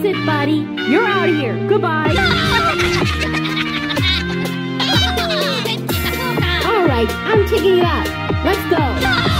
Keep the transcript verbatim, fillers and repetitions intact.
it, buddy. You're out of here. Goodbye. All right, I'm taking you out. Let's go.